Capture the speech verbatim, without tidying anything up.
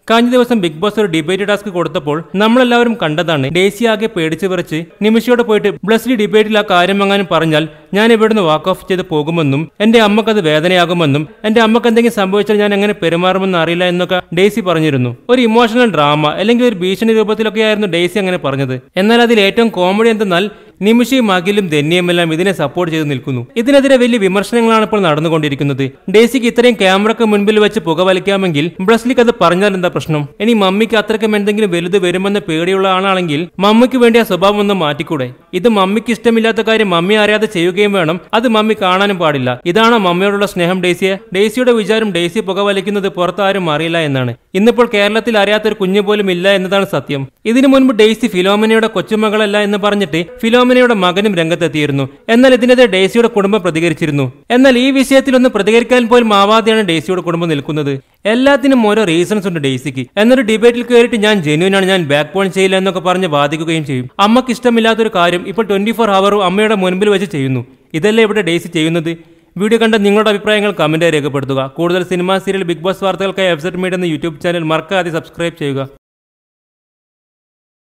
കഴിഞ്ഞ ദിവസം Bigg Boss ഒരു ഡിബേറ്റ് ടാസ്ക് കൊടുത്തപ്പോൾ നമ്മളെല്ലാവരും കണ്ടതാണ് ഡേസി ആകെ പേടിച്ചു വിറച്ച് നിമിഷയോട് പോയിട്ട് ബ്ലസ്ലി ഡിബേറ്റിൽ ആ കാര്യം എങ്ങാനും പറഞ്ഞാൽ ഞാൻ ഇവിടുന്ന് വാക്ക് ഓഫ് ചെയ്ത് പോകുമെന്നും എന്റെ അമ്മക്കത് വേദനയാകുമെന്നും എന്റെ അമ്മക്ക് എന്തെങ്കിലും സംഭവിച്ചാൽ ഞാൻ എങ്ങനെ പെരുമാറുമെന്ന് അറിയില്ല എന്നൊക്കെ ഡേസി പറഞ്ഞിരുന്നു. ഒരു ഇമോഷണൽ ഡ്രാമ അല്ലെങ്കിൽ ഒരു ഭീഷണി രൂപത്തിലൊക്കെയായിരുന്നു ഡേസി അങ്ങനെ പറഞ്ഞത്. എന്നാൽ അതിൽ ഏറ്റവും കോമഡി എന്തെന്നാൽ നിമിഷയും അഖിലും ധന്യയുമെല്ലാം ഇതിനെ സപ്പോർട്ട് ചെയ്ത് നിൽക്കുന്നു. ഇതിനെതിരെ വലിയ വിമർശനങ്ങളാണ് ഇപ്പോൾ നടന്നുകൊണ്ടിരിക്കുന്നത്. ഡേസിക്ക് ഇത്രയും ക്യാമറക്ക് മുൻപിൽ വെച്ച് പുകവലിക്കാമെങ്കിൽ ബ്ലസ്ലിക്ക് അത് പറഞ്ഞാൽ എന്താ പ്രശ്നം? ഇനി മമ്മിക്ക് അത്രയ്ക്കും എന്തെങ്കിലും വലുത് വരുമെന്ന് പേടിയുള്ള ആളാണെങ്കിൽ മമ്മിക്ക് വേണ്ടി ആ സ്വഭാവം ഒന്ന് മാറ്റിക്കൂടെ? ഇത് മമ്മിക്ക് ഇഷ്ടമില്ലാത്ത കാര്യം മമ്മി അറിയാതെ ചെയ്യുകയും വേണം, അത് മമ്മി കാണാനും പാടില്ല. ഇതാണോ മമ്മിയോടുള്ള സ്നേഹം ഡേസിയെ? ഡേസിയുടെ വിചാരം ഡേസി പുകവലിക്കുന്നത് പുറത്താരും അറിയില്ല എന്നാണ്. ഇന്നിപ്പോൾ കേരളത്തിൽ അറിയാത്തൊരു കുഞ്ഞു പോലും ഇല്ല എന്നതാണ് സത്യം. ഇതിനു മുൻപ് ഡേസി ഫിലോമിനയുടെ കൊച്ചുമകളല്ല എന്ന് പറഞ്ഞിട്ട് ഫിലോമിനയുടെ മകനും രംഗത്തെത്തിയിരുന്നു. എന്നാൽ ഇതിനെതിരെ ഡേസിയുടെ കുടുംബം പ്രതികരിച്ചിരുന്നു. എന്നാൽ ഈ വിഷയത്തിൽ ഒന്ന് പ്രതികരിക്കാൻ പോലും ആവാതെയാണ് ഡേസിയുടെ കുടുംബം നിൽക്കുന്നത്. എല്ലാത്തിനും ഓരോ റീസൺസ് ഉണ്ട് ഡേസിക്ക്. എന്നൊരു ഡിബേറ്റിൽ കയറിയിട്ട് ഞാൻ ജെന്യൂനാണ്, ഞാൻ ബാക്ക് ബോൺ ചെയ്യില്ല എന്നൊക്കെ പറഞ്ഞ് വാദിക്കുകയും ചെയ്യും. അമ്മക്ക് ഇഷ്ടമില്ലാത്തൊരു കാര്യം ഇപ്പോൾ ട്വന്റി ഫോർ ഹവറും അമ്മയുടെ മുൻപിൽ വെച്ച് ചെയ്യുന്നു. ഇതല്ലേ ഇവിടെ ഡേസി ചെയ്യുന്നത്? വീഡിയോ കണ്ട നിങ്ങളുടെ അഭിപ്രായങ്ങൾ കമന്റായി രേഖപ്പെടുത്തുക. കൂടുതൽ സിനിമ, സീരിയൽ, ബിഗ് ബോസ് വാർത്തകൾക്കായി വെബ്സൈറ്റ് മീഡിയ എന്ന യൂട്യൂബ് ചാനൽ മറക്കാതെ സബ്സ്ക്രൈബ് ചെയ്യുക.